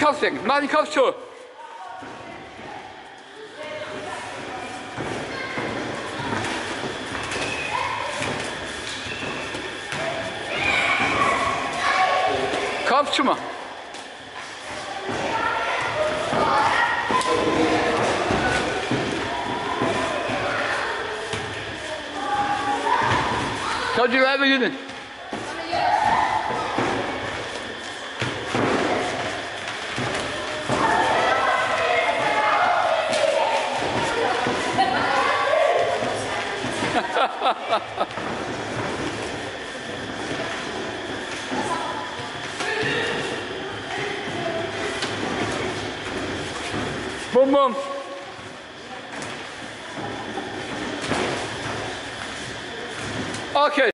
Kopf senken. Mach den Kopf zu. Kopf zu machen. Told you right beginning. Boom, boom. Okay.